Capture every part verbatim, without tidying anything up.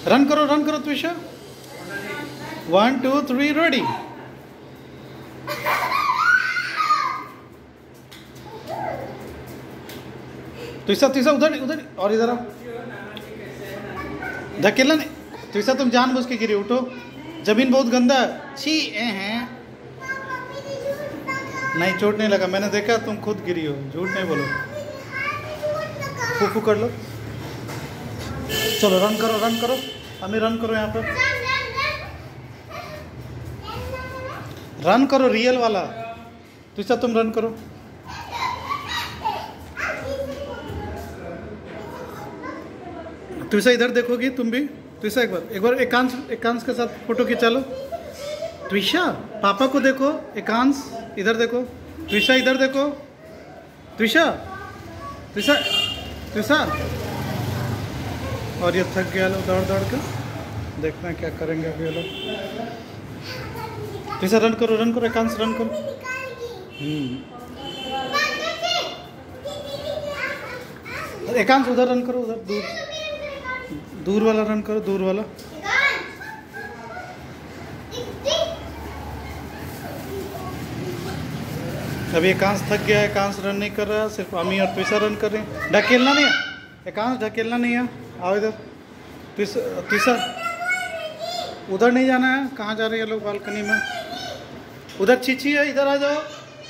Run करो run करो Twisha. One two three ready. Twisha Twisha उधर उधर और इधर आओ। धकेलना नहीं त्विषा, तुम जानबूझ के गिरी। उठो, जमीन बहुत गंदा है। छी ए हैं। नहीं चोट नहीं लगा, मैंने देखा तुम खुद गिरी हो, झूठ नहीं बोलो। फूफू कर लो। चलो रन करो रन करो, हमें रन करो। यहाँ पर रन करो, रियल वाला। त्विषा तुम रन करो। त्विषा इधर देखोगी तुम भी। त्विषा एक बार एक बार एकांश एकांश के साथ फोटो खिंचा लो। त्विषा पापा को देखो, एकांश इधर देखो, त्विषा इधर देखो। त्विषा त्विषा त्विषा और ये थक गया लोग दौड़ दौड़ कर। देखना है क्या करेंगे अभी ये लोग। त्विषा रन करो रन करो, एकांश रन करो। हम्म एकांश उधर रन करो, उधर दूर दूर वाला रन करो, दूर वाला। अभी एकांश थक गया है, एकांश रन नहीं कर रहा है, सिर्फ अमी और त्विषा रन कर रहे हैं। ढकेलना नहीं है एकांश, ढकेलना नहीं है। आओ इधर त्विषा, उधर नहीं जाना है। कहाँ जा रहे हैं लोग? बालकनी में। उधर चीची है, इधर आ जाओ।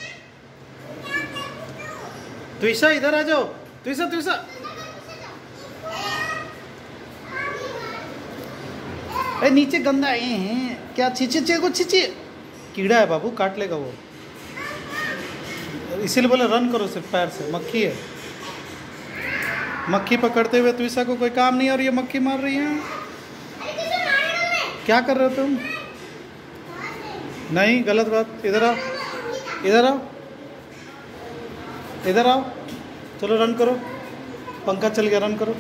त्विषा इधर आ जाओ। त्विषा त्विषा अरे नीचे गंदा है क्या? चीची चे को चीची कीड़ा है बाबू, काट लेगा वो। इसीलिए बोले रन करो सिर्फ पैर से। मक्खी है, मक्खी पकड़ते हुए त्विषा को कोई काम नहीं, और ये मक्खी मार रही है। क्या कर रहे हो तुम? नहीं, गलत बात। इधर आओ इधर आओ इधर आओ। चलो रन करो, पंखा चल गया, रन करो।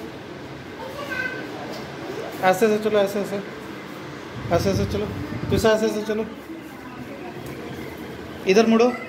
ऐसे से चलो, ऐसे ऐसे ऐसे ऐसे चलो त्विषा, ऐसे ऐसे चलो। इधर मुड़ो।